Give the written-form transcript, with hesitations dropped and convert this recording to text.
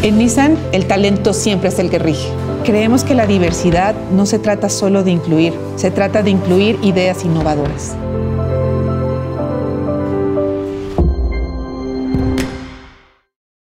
En Nissan, el talento siempre es el que rige. Creemos que la diversidad no se trata solo de incluir, se trata de incluir ideas innovadoras.